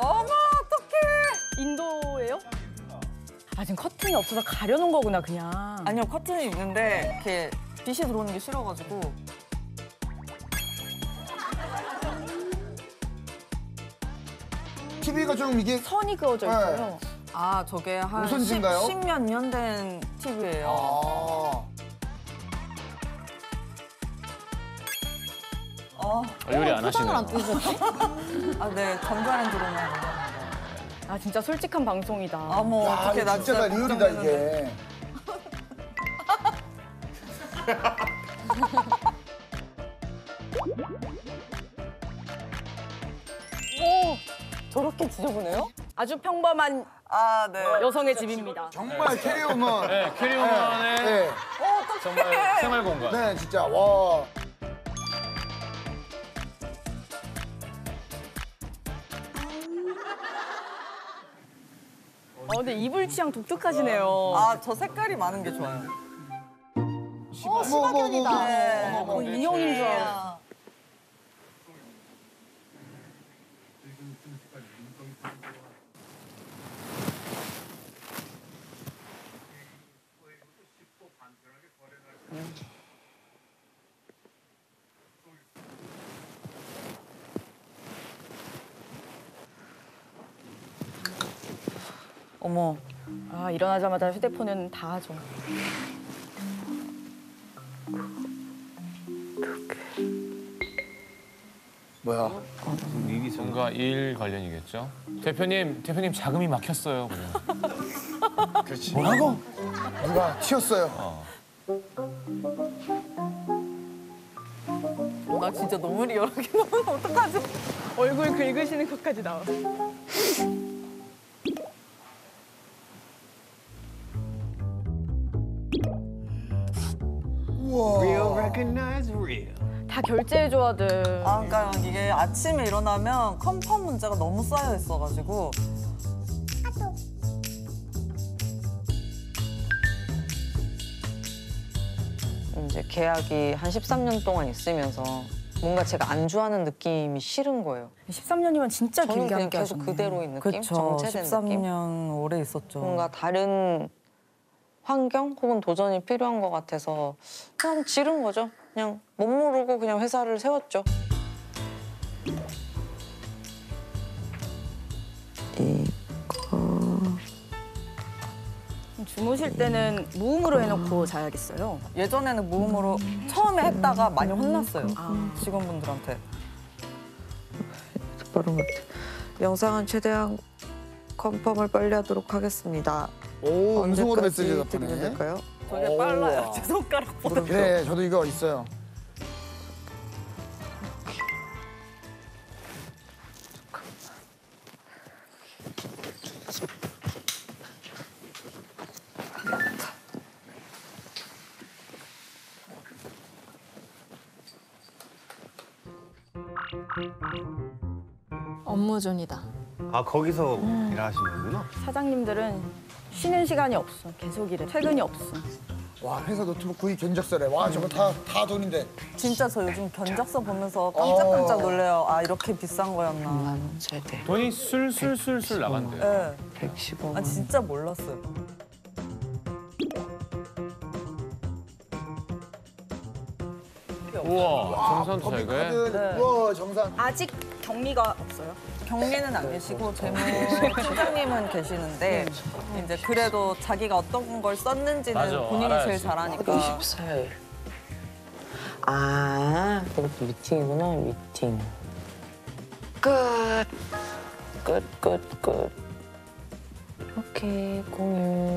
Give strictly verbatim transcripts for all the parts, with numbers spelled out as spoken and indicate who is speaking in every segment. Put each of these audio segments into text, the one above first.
Speaker 1: 어머, 어떡해.
Speaker 2: 인도예요? 아, 지금 커튼이 없어서 가려놓은 거구나, 그냥.
Speaker 1: 아니요, 커튼이 있는데 이렇게 빛이 들어오는 게 싫어가지고.
Speaker 3: 티비가 좀 이게
Speaker 2: 선이 그어져 있어요.
Speaker 3: 네.
Speaker 1: 아, 저게 한
Speaker 3: 무선지인가요?
Speaker 1: 십몇 년 된 티비예요.
Speaker 3: 아.
Speaker 1: 어.
Speaker 4: 요리 안 하시네요.
Speaker 2: 안 뜨셨지?
Speaker 1: 아, 네, 전자레인지로만.
Speaker 2: 아, 진짜 솔직한 방송이다.
Speaker 1: 아, 뭐
Speaker 3: 야,
Speaker 1: 어떻게 나
Speaker 3: 진짜 다 리얼이다 이게.
Speaker 2: 오, 저렇게 지저분해요? 아주 평범한
Speaker 1: 아, 네.
Speaker 2: 여성의 집입니다.
Speaker 3: 정말 캐리어만.
Speaker 4: 네, 캐리어만의
Speaker 3: 네.
Speaker 4: 정말 생활 공간.
Speaker 3: 네, 진짜 와.
Speaker 2: 어, 근데 이불 취향 독특하시네요.
Speaker 1: 아, 저 색깔이 많은 게 좋아요.
Speaker 3: 어, 시바견이다.
Speaker 1: 네.
Speaker 2: 어, 인형인 줄 알았어.
Speaker 1: 어머.
Speaker 2: 아, 일어나자마자 휴대폰은 다 하죠.
Speaker 3: 뭐야?
Speaker 4: 뭔가 일 관련이겠죠. 대표님, 대표님 자금이 막혔어요. 그냥.
Speaker 3: 그렇지. 뭐라고? 누가 튀었어요.
Speaker 4: 어.
Speaker 1: 나 진짜 너무 리얼하게 나오면 어떡하지?
Speaker 2: 얼굴 긁으시는 것까지 나와.
Speaker 3: 우와.
Speaker 2: 다 결제해줘, 아들.
Speaker 1: 아, 그러니까 이게 아침에 일어나면 컨펌 문자가 너무 쌓여 있어가지고.
Speaker 5: 이제 계약이 한 십삼 년 동안 있으면서 뭔가 제가 안주하는 느낌이 싫은 거예요.
Speaker 2: 십삼 년이면 진짜
Speaker 5: 저는
Speaker 2: 길게
Speaker 5: 그냥
Speaker 2: 함께
Speaker 5: 계속
Speaker 2: 하셨네.
Speaker 5: 그대로인 느낌?
Speaker 1: 그쵸.
Speaker 5: 정체된
Speaker 1: 십삼
Speaker 5: 느낌?
Speaker 1: 년 오래 있었죠.
Speaker 5: 뭔가 다른 환경 혹은 도전이 필요한 것 같아서 그냥 지른 거죠. 그냥 못 모르고 그냥 회사를 세웠죠.
Speaker 2: 주무실 때는 무음으로 해놓고 자야겠어요.
Speaker 1: 예전에는 무음으로 처음에 했다가 많이 혼났어요. 직원분들한테.
Speaker 5: 빠른 것 같아. 영상은 최대한 컨펌을 빨리 하도록 하겠습니다.
Speaker 3: 오, 음성으로
Speaker 5: 언제까지
Speaker 3: 메시지
Speaker 5: 드리면
Speaker 3: 덕분에.
Speaker 5: 될까요?
Speaker 1: 되게
Speaker 3: 오,
Speaker 1: 빨라요.
Speaker 3: 우와.
Speaker 1: 제 손가락보다.
Speaker 3: 네, 저도 이거 있어요.
Speaker 6: 업무존이다.
Speaker 7: 아 거기서 일하시는구나.
Speaker 2: 사장님들은 쉬는 시간이 없어. 계속 일해. 퇴근이 없어.
Speaker 3: 와, 회사 노트북 구입 견적서래. 와, 저거 다, 다 돈인데.
Speaker 1: 진짜 저 요즘 견적서 보면서 깜짝깜짝 놀래요. 아, 이렇게 비싼 거였나.
Speaker 5: 만 원 세대
Speaker 4: 돈이 술술술술 나간대요.
Speaker 1: 네.
Speaker 5: 백십오
Speaker 1: 아,
Speaker 5: 만.
Speaker 1: 진짜 몰랐어요.
Speaker 4: 우와, 정산 자기가
Speaker 3: 카드,
Speaker 1: 네.
Speaker 3: 우와, 정산.
Speaker 2: 아직 격리가 없어요.
Speaker 1: 경리는 안 계시고 재무 팀장님은 계시는데 이제 그래도 자기가 어떤 걸 썼는지는
Speaker 4: 맞아,
Speaker 1: 본인이
Speaker 4: 알아야지.
Speaker 1: 제일 잘하니까.
Speaker 5: 이십사 일. 아, 그것도 미팅이구나, 미팅. 끝. 끝, 끝, 끝. 오케이, 공유.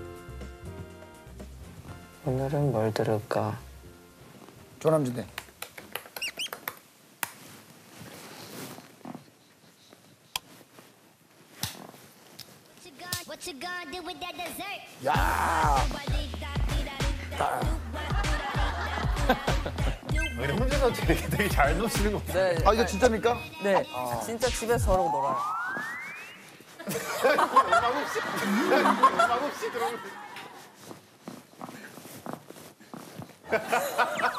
Speaker 5: 오늘은 뭘 들을까?
Speaker 3: 조남지대.
Speaker 8: What you gonna do with that dessert?
Speaker 3: 야.
Speaker 7: 근데 혼자서 되게, 되게 잘 노시는 것 같아요.
Speaker 1: 네,
Speaker 3: 아, 이거 진짜입니까?
Speaker 1: 네, 진짜 집에서 저러고 놀아요.
Speaker 7: 막없이 들어오는.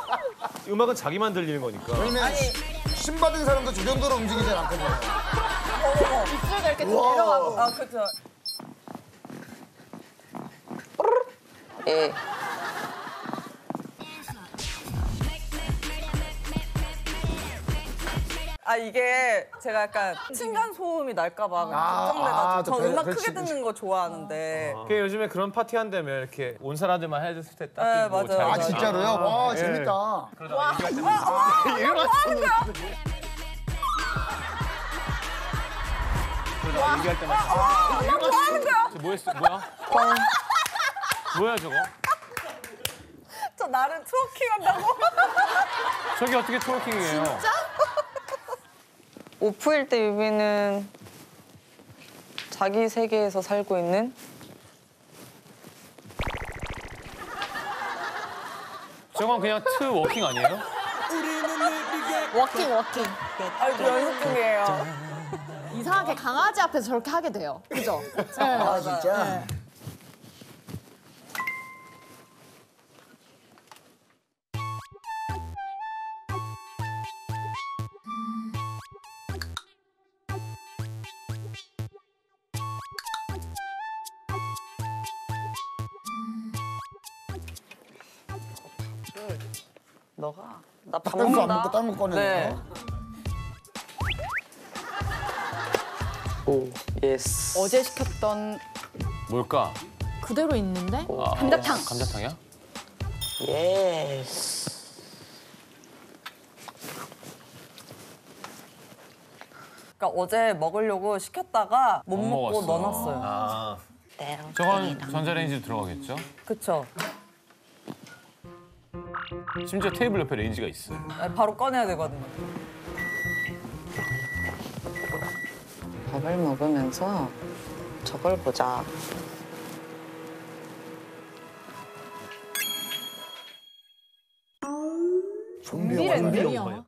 Speaker 7: 음악은 자기만 들리는 거니까.
Speaker 3: 저희는 신받은 사람도 저 정도로 움직이진 않거든요.
Speaker 2: 입술도 이렇게 좀 내려가고.
Speaker 1: 아 그죠.
Speaker 5: 예.
Speaker 1: 아 이게 제가 약간 층간 소음이 날까봐 걱정돼가지고
Speaker 3: 아,
Speaker 1: 저
Speaker 3: 또
Speaker 1: 음악
Speaker 3: 그렇지,
Speaker 1: 크게
Speaker 3: 그렇지.
Speaker 1: 듣는 거 좋아하는데.
Speaker 4: 그 요즘에 그런 파티 한다면 이렇게 온 사람들만 해줬을 때 딱
Speaker 1: 네,
Speaker 4: 끼고
Speaker 1: 맞아요,
Speaker 4: 자기
Speaker 3: 아
Speaker 1: 맞아요.
Speaker 3: 진짜로요? 와 재밌다.
Speaker 7: 얘기할 때마다
Speaker 4: 뭐 했어? 뭐야? 뭐야 저거?
Speaker 1: 저 나름 트워킹 한다고?
Speaker 4: 저게 어떻게 트워킹이에요?
Speaker 5: 오프일 때 유비는 자기 세계에서 살고 있는
Speaker 4: 저건 그냥 트 워킹 아니에요?
Speaker 2: 워킹 워킹.
Speaker 1: 아이고 연습 중이에요.
Speaker 2: 이상하게 강아지 앞에서 저렇게 하게 돼요. 그죠? 네.
Speaker 3: 아 진짜.
Speaker 5: 너가 나 밥
Speaker 3: 딴 거 안
Speaker 5: 먹는다.
Speaker 3: 먹고 딴 거 꺼내네.
Speaker 5: 네. 오, 예스.
Speaker 2: 어제 시켰던
Speaker 4: 뭘까?
Speaker 2: 그대로 있는데
Speaker 4: 아,
Speaker 2: 감자탕.
Speaker 4: 감자탕이야?
Speaker 5: 예스.
Speaker 1: 그러니까 어제 먹으려고 시켰다가 못
Speaker 4: 못
Speaker 1: 먹고
Speaker 4: 먹었어.
Speaker 1: 넣어놨어요.
Speaker 7: 아,
Speaker 4: 저건 전자레인지 들어가겠죠?
Speaker 1: 그쵸?
Speaker 4: 심지어 테이블 옆에 레인지가 있어요.
Speaker 1: 네, 바로 꺼내야 되거든요.
Speaker 5: 밥을 먹으면서 저걸 보자.
Speaker 3: 좀비 영화.
Speaker 2: 영화.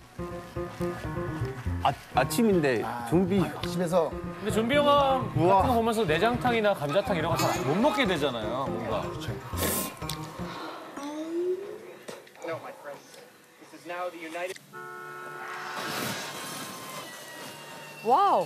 Speaker 7: 아 아침인데 좀비.
Speaker 3: 집에서
Speaker 4: 근데 좀비 영화 같은 거 보면서 내장탕이나 감자탕 이런 거 잘 못 먹게 되잖아요, 뭔가.
Speaker 2: 와우.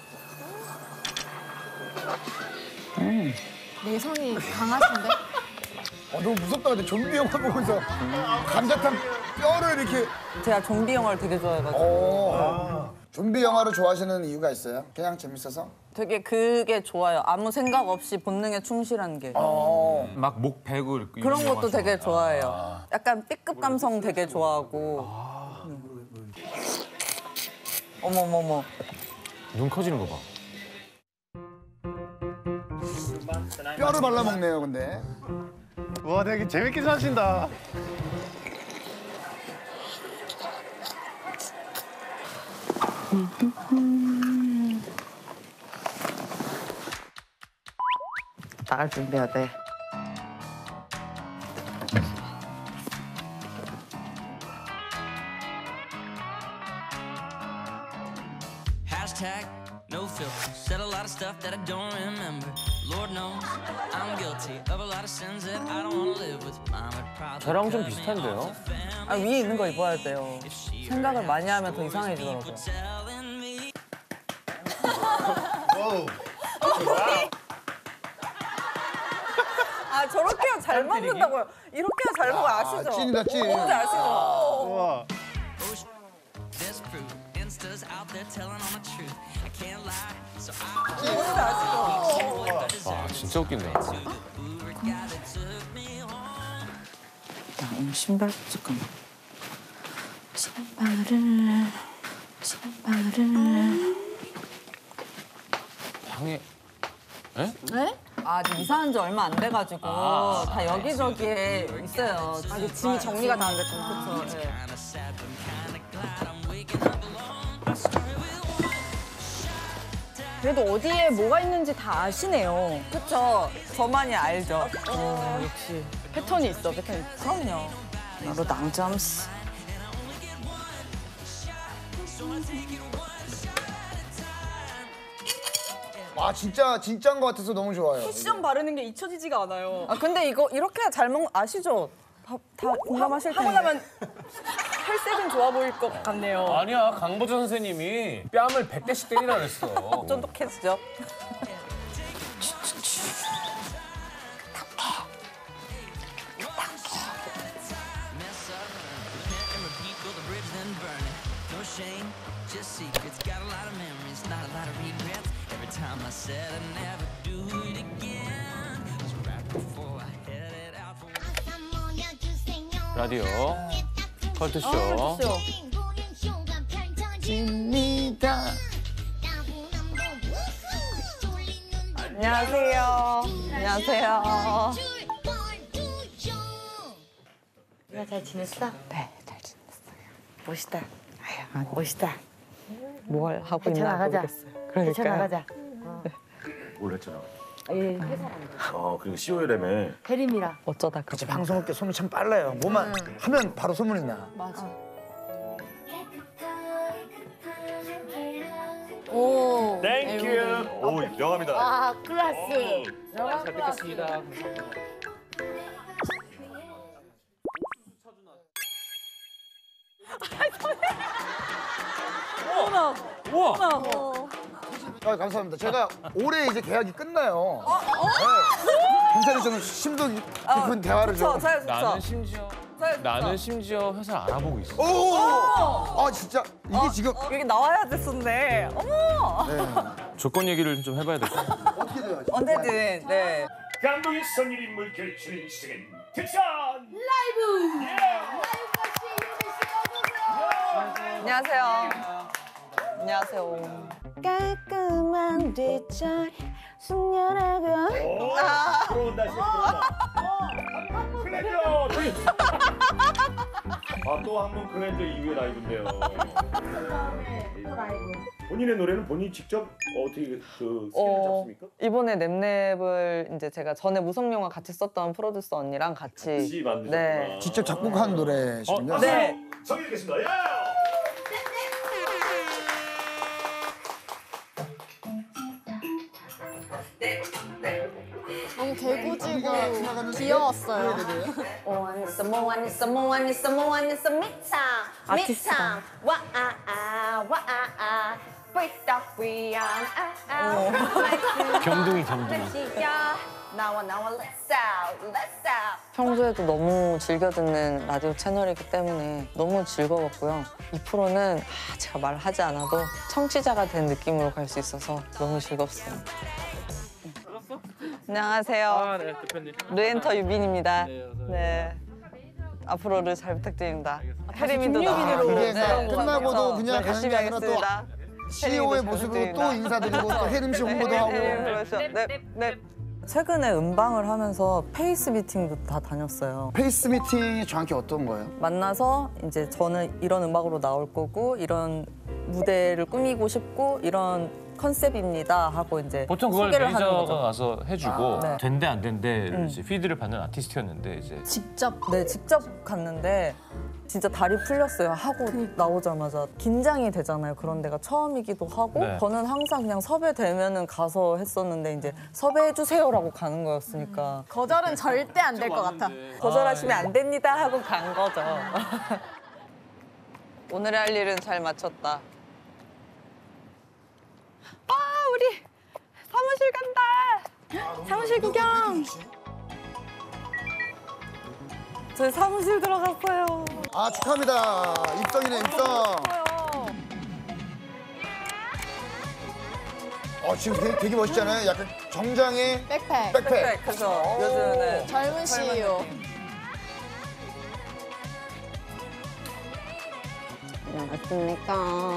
Speaker 2: 내성이 강하신데?
Speaker 3: 어, 너무 무섭다 근데 좀비 영화 보면서 감자탕 뼈를 이렇게.
Speaker 1: 제가 좀비 영화를 되게 좋아해가지고
Speaker 3: 어. 좀비 영화를 좋아하시는 이유가 있어요? 그냥 재밌어서?
Speaker 1: 되게 그게 좋아요. 아무 생각 없이 본능에 충실한 게.
Speaker 3: 어.
Speaker 4: 막 목 베고 이렇게
Speaker 1: 그런
Speaker 4: 이런
Speaker 1: 것도
Speaker 4: 영화
Speaker 1: 되게
Speaker 4: 좋아해요.
Speaker 1: 좋아해요. 약간 B급 감성 되게 좋아하고. 음. 어머머머.
Speaker 4: 눈 커지는 거 봐.
Speaker 3: 뼈를 발라먹네요 근데.
Speaker 7: 와 되게 재밌게 사신다.
Speaker 5: 나갈 준비해야 돼.
Speaker 6: Hashtag no filter. Said a lot of stuff that I don't remember. Lord knows I'm guilty of a lot of sins that I don't want to live with. Mom would probably
Speaker 4: 저랑 좀
Speaker 6: cut me
Speaker 4: 비슷한데요?
Speaker 6: off the family
Speaker 1: 아, 위에 있는 거 입어야 돼요. 생각을 많이 하면 더 이상해지더라고요.
Speaker 6: telling me.
Speaker 1: 아 저렇게 잘 먹는다고요. 이렇게 잘 먹어 아시죠?
Speaker 3: 찐이다 찐.
Speaker 1: 뭔지 아시죠?
Speaker 7: 와.
Speaker 6: Disprove. Insta's out there telling all my truth. I can't lie, so I
Speaker 1: 뭔지 아시죠?
Speaker 4: 와, 진짜 웃긴다.
Speaker 5: 야, 오늘 신발 잠깐만. 신발을 신발을
Speaker 4: 방에
Speaker 2: 네?
Speaker 1: 아, 아직 이사한 지 얼마 안 돼가지고 다 여기저기에 있어요. 아직 짐이 정리가 다 안 됐구나. 그쵸. 네.
Speaker 2: 그래도 어디에 뭐가 있는지 다 아시네요.
Speaker 1: 그쵸. 저만이 알죠.
Speaker 2: 어, 역시 패턴이 있어, 패턴이.
Speaker 1: 그럼요.
Speaker 5: 나로 낭잠스.
Speaker 3: 아 진짜 진짜인 것 같아서 너무 좋아요.
Speaker 2: 쿠션 바르는 게 잊혀지지가 않아요.
Speaker 1: 아 근데 이거 이렇게 잘 먹는 아시죠? 다, 다 공감하실 텐데.
Speaker 2: 하고 나면 혈색은 좋아 보일 것 같네요.
Speaker 4: 아니야, 강보전 선생님이 뺨을 백 대씩 때리라 그랬어.
Speaker 1: 쫀득해지죠?
Speaker 6: No shame, just secrets. Got a lot of memories, not a lot of regrets. Every time I said I'd never do it again. Was right before I headed out for
Speaker 4: 라디오 컬투쇼.
Speaker 2: 어, 그렇죠.
Speaker 1: 안녕하세요. 안녕하세요.
Speaker 9: 누나 잘 지냈어?
Speaker 1: 네, 잘 지냈어요.
Speaker 9: 멋있다. 아유, 멋있다.
Speaker 1: 뭘 하고 있나
Speaker 9: 헤쳐나가자.
Speaker 1: 모르겠어요.
Speaker 9: 헤쳐나가자.
Speaker 10: 뭘 했잖아.
Speaker 9: 예, 회사랍니다.
Speaker 10: 아, 그리고 씨오엘엠에
Speaker 9: 혜림이라.
Speaker 1: 어쩌다 그렇지.
Speaker 3: 방송할 때 소문 참 빨라요. 뭐만 하면 바로 소문이 나.
Speaker 2: 오.
Speaker 10: 땡큐. 오, 명함이다.
Speaker 9: 아, 클라스.
Speaker 4: 잘 뵙겠습니다.
Speaker 2: 어머나.
Speaker 4: 우와!
Speaker 2: 어머나.
Speaker 3: 아, 감사합니다. 제가 올해 이제 계약이 끝나요. 네. 굉장히 저는 심도 깊은 대화를
Speaker 1: 그쵸,
Speaker 3: 좀.
Speaker 1: 저요, 그쵸.
Speaker 4: 나는 심지어
Speaker 1: 저요,
Speaker 4: 나는 심지어 회사를 알아보고 있어.
Speaker 3: 오! 아, 진짜 이게 지금
Speaker 1: 여기 나와야 됐었네. 어머!
Speaker 4: 조건 얘기를 좀 해봐야 될 것 같아.
Speaker 3: 어떻게 돼요? 지금?
Speaker 1: 언제든, 네.
Speaker 11: 감독의 선일 인물 결출은 시작은 특선
Speaker 1: 안녕하세요. 안녕하세요.
Speaker 5: 깔끔한 뒷자리 숙녀라고.
Speaker 11: 들어온다 들어온다 클렌저 아또 한 번 클렌저 이후의 라이브인데요. 본인의 노래는 본인이 직접 어떻게 그 스케줄
Speaker 1: 어,
Speaker 11: 잡습니까?
Speaker 1: 이번에 랩랩을 이제 제가 전에 무성영화 같이 썼던 프로듀서 언니랑 같이.
Speaker 11: 같이 만드셨구나.
Speaker 1: 네.
Speaker 3: 직접 작곡한 노래시군요.
Speaker 11: 어,
Speaker 1: 네.
Speaker 11: 성의드리겠습니다. 야!
Speaker 9: 너무 개구지고 귀여웠어요.
Speaker 5: 뭐안 있어 뭐안 있어 뭐안 있어 뭐안 있어 미참 미참 와아아 와아아 불떡 위안 아아
Speaker 4: 겸둥이 겸둥이.
Speaker 5: 나와 나와 let's out let's out.
Speaker 1: 평소에도 너무 즐겨 듣는 라디오 채널이기 때문에 너무 즐거웠고요. 이 프로는 아, 제가 말하지 않아도 청취자가 된 느낌으로 갈 수 있어서 너무 즐겁어요. 안녕하세요.
Speaker 4: 아, 네, 대표님.
Speaker 1: 르엔터 유빈입니다.
Speaker 4: 네, 어서 오세요.
Speaker 1: 네. 앞으로를 잘 부탁드립니다.
Speaker 2: 김유빈으로.
Speaker 3: 이게
Speaker 1: 네,
Speaker 3: 끝나고도
Speaker 1: 그래서
Speaker 3: 그냥
Speaker 1: 네,
Speaker 3: 가는
Speaker 1: 열심히
Speaker 3: 게 아니라 또
Speaker 1: 하겠습니다.
Speaker 3: 씨이오의 모습으로 또 인사드리고 또 혜림 씨 홍보도 하고.
Speaker 1: 네, 네. 최근에 음방을 하면서 페이스 미팅도 다 다녔어요.
Speaker 3: 페이스 미팅이 정확히 어떤 거예요?
Speaker 1: 만나서 이제 저는 이런 음악으로 나올 거고 이런 무대를 꾸미고 싶고 이런 컨셉입니다 하고 이제
Speaker 4: 보통 그걸
Speaker 1: 소개를 하는
Speaker 4: 매니저가
Speaker 1: 거죠.
Speaker 4: 가서 해주고
Speaker 1: 네.
Speaker 4: 된대 안 된대
Speaker 1: 음.
Speaker 4: 이제 피드를 받는 아티스트였는데 이제
Speaker 1: 직접 네 직접 갔는데 진짜 다리 풀렸어요. 하고 나오자마자 긴장이 되잖아요. 그런 데가 처음이기도 하고
Speaker 4: 네.
Speaker 1: 저는 항상 그냥 섭외되면은 가서 했었는데 이제 섭외해 주세요라고 가는 거였으니까
Speaker 2: 거절은 절대 안 될 것 같아.
Speaker 1: 거절하시면 안 됩니다 하고 간 거죠. 오늘의 할 일은 잘 마쳤다. 아 우리 사무실 간다. 사무실 구경. 저희 사무실 들어갔어요.
Speaker 3: 아, 축하합니다. 입성이네, 입성. 어, 지금 되게, 되게 멋있잖아요. 약간 정장에
Speaker 2: 백팩.
Speaker 3: 백팩.
Speaker 1: 네, 그래서 요즘은
Speaker 2: 젊은 씨이오.
Speaker 1: 안녕하십니까.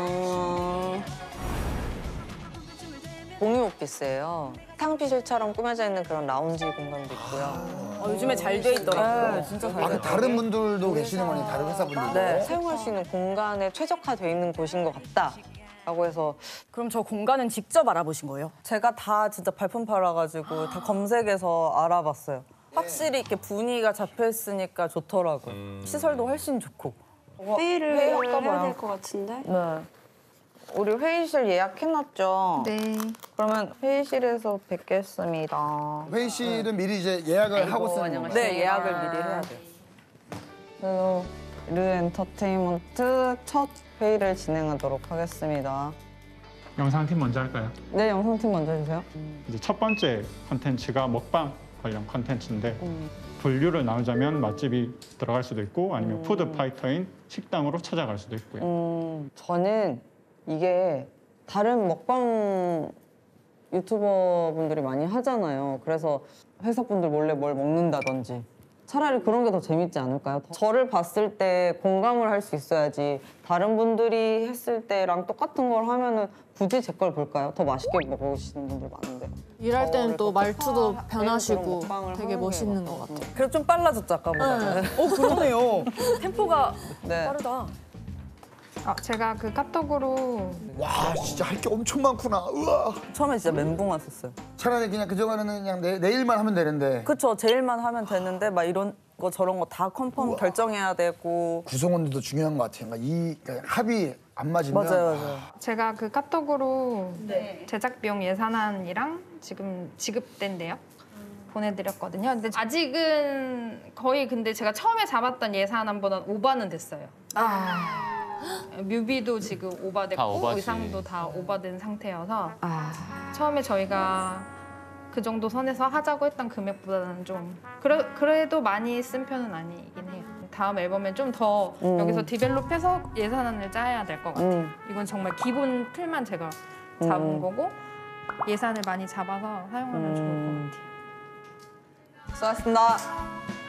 Speaker 1: 공유 오피스예요. 탕비실처럼 꾸며져 있는 그런 라운지 공간도 있고요.
Speaker 2: 어, 요즘에 잘 돼 있더라고요.
Speaker 1: 네, 진짜 잘
Speaker 3: 아, 그
Speaker 1: 돼요.
Speaker 3: 다른 분들도 계시는 거니, 다른 회사분들도.
Speaker 1: 네, 사용할 수 있는 공간에 최적화되어 있는 곳인 것 같다. 라고 해서
Speaker 2: 그럼 저 공간은 직접 알아보신 거예요?
Speaker 1: 제가 다 진짜 발품 팔아가지고 다 검색해서 알아봤어요. 확실히 이렇게 분위기가 잡혀 있으니까 좋더라고요. 시설도 훨씬 좋고.
Speaker 5: 회의를
Speaker 1: 회의할까
Speaker 5: 해야
Speaker 1: 봐요.
Speaker 5: 될 것 같은데?
Speaker 1: 네. 우리 회의실 예약해놨죠?
Speaker 5: 네.
Speaker 1: 그러면 회의실에서 뵙겠습니다.
Speaker 3: 회의실은 미리 이제 예약을 하고 쓰는
Speaker 1: 안녕하세요.
Speaker 3: 거예요.
Speaker 1: 네, 예약을 미리 해야 돼요. 그래서
Speaker 5: 르 엔터테인먼트 첫 회의를 진행하도록 하겠습니다.
Speaker 12: 영상팀 먼저 할까요?
Speaker 5: 네, 영상팀 먼저 해주세요.
Speaker 12: 이제 첫 번째 컨텐츠가 먹방 관련 컨텐츠인데 분류를 나누자면 맛집이 들어갈 수도 있고 아니면
Speaker 5: 음.
Speaker 12: 푸드 파이터인 식당으로 찾아갈 수도 있고요.
Speaker 5: 음, 저는 이게 다른 먹방 유튜버 분들이 많이 하잖아요. 그래서 회사 분들 몰래 뭘 먹는다든지 차라리 그런 게 더 재밌지 않을까요? 저를 봤을 때 공감을 할 수 있어야지 다른 분들이 했을 때랑 똑같은 걸 하면은 굳이 제 걸 볼까요? 더 맛있게 먹으시는 분들 많은데.
Speaker 9: 일할 때는 또 말투도
Speaker 5: 아,
Speaker 9: 변하시고
Speaker 5: 그런 먹방을
Speaker 9: 되게
Speaker 5: 하는 게
Speaker 9: 멋있는 것 같아요.
Speaker 1: 그래도 좀 빨라졌죠 아까보다.
Speaker 9: 네.
Speaker 1: 어 그러네요.
Speaker 2: 템포가
Speaker 1: 네.
Speaker 2: 빠르다.
Speaker 13: 아, 제가 그 카톡으로
Speaker 3: 와 진짜 할 게 엄청 많구나. 우와.
Speaker 1: 처음에 진짜 멘붕 왔었어요.
Speaker 3: 차라리 그냥 그동안에는 그냥 내, 내일만 하면 되는데
Speaker 1: 그쵸, 제일만 하면 되는데 막 이런 거 저런 거 다 컨펌
Speaker 3: 우와.
Speaker 1: 결정해야 되고.
Speaker 3: 구성원들도 중요한 것 같아요. 그러니까 이 그러니까 합이 안 맞으면
Speaker 1: 맞아요, 맞아요.
Speaker 13: 제가 그 카톡으로 제작 비용 예산안이랑 지금 지급된대요. 보내드렸거든요. 근데 아직은 거의 근데 제가 처음에 잡았던 예산안보다 오버는 됐어요.
Speaker 2: 아.
Speaker 13: 뮤비도 지금
Speaker 4: 다
Speaker 13: 오버됐고
Speaker 4: 오버지.
Speaker 13: 의상도 다 오버된 상태여서
Speaker 2: 아.
Speaker 13: 처음에 저희가 그 정도 선에서 하자고 했던 금액보다는 좀 그래, 그래도 많이 쓴 편은 아니긴 해요. 다음 앨범에 좀 더
Speaker 5: 음.
Speaker 13: 여기서 디벨롭해서 예산안을 짜야 될 것 같아요.
Speaker 5: 음.
Speaker 13: 이건 정말 기본 틀만 제가 잡은
Speaker 5: 음.
Speaker 13: 거고 예산을 많이 잡아서 사용하면 좋을 것
Speaker 5: 음.
Speaker 13: 같아요.
Speaker 5: 수고하셨습니다.